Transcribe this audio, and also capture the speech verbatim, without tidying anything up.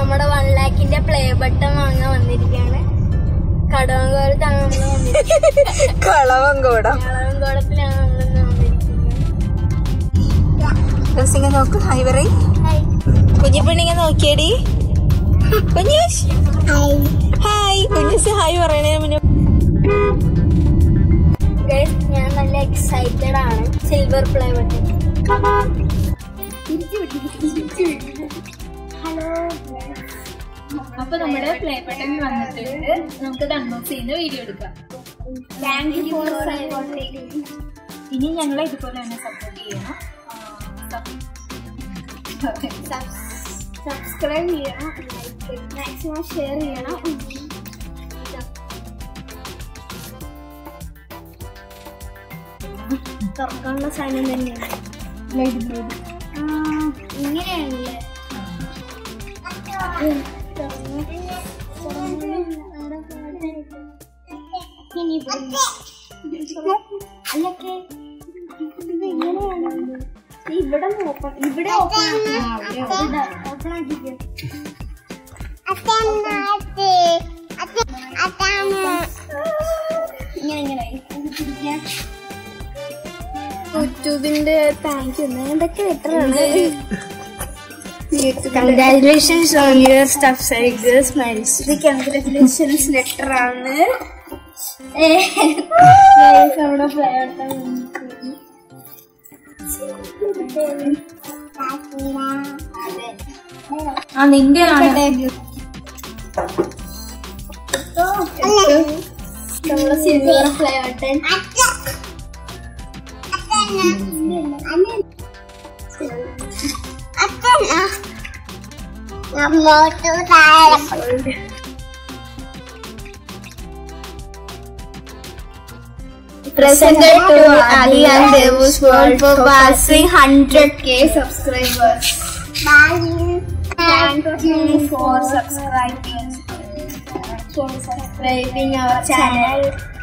നമ്മുടെ one ലാഖിന്റെ play button വാങ്ങാൻ വന്നിരിക്കുകയാണ്. കടവങ്കോടത്താണ് നമ്മൾ വന്നിരിക്കുന്നത്. കളവങ്കോടം കളവങ്കോടത്തിലാണ് നമ്മളിന്ന് വന്നിരിക്കുന്നത്. നോക്കൂ. ഹായ് പറയ്. കുഞ്ഞിപ്പെണ്ണിങ്ങ നോക്കിയടി. കുഞ്ഞൂസ് ഹായ്. കുഞ്ഞൂസ് ഹായ് പറയണേ മുന്നേ. ഞാൻ നല്ല എക്സൈറ്റഡ് ആണ്. Silver play button. ഹലോ. അപ്പൊ നമ്മുടെ പ്ലേ ബട്ടൺ വന്നിട്ടുണ്ട്. നമുക്കത് അൺബോക്സ് ചെയ്യുന്ന വീഡിയോ എടുക്കാം. താങ്ക് യു ഫോർ ഇനി ഞങ്ങളെ ഇതുപോലെ തന്നെ സപ്പോർട്ട് ചെയ്യണം. സബ്സ്ക്രൈബ് ചെയ്യണം, മാക്സിമം ഷെയർ ചെയ്യണം. തുറക്കാനുള്ള സാധനം തന്നെയാണ്. ഇങ്ങനെയാണല്ലേ. അല്ലൊക്കെ ഇവിടെ ഓപ്പൺ ഇവിടെ ഓപ്പൺ ഓപ്പൺ ആക്കിക്കോ. ഇങ്ങനെ ഇങ്ങനെ യൂട്യൂബിന്റെ താങ്ക് യു. എന്തൊക്കെ ലെറ്ററാണ്. Congratulations on your subscribers miles. ഇത് കൺഗ്രാറ്റുലേഷൻസ് ലെറ്റർ ആണ്. നമ്മുടെ ഫ്ലേവർ ആ നിന്റെ നമ്മളെ സിൽവർ ഫ്ലേവർ button. Presented to Ali and Devus World for passing one hundred K subscribers. Thank you for subscribing for subscribing our channel.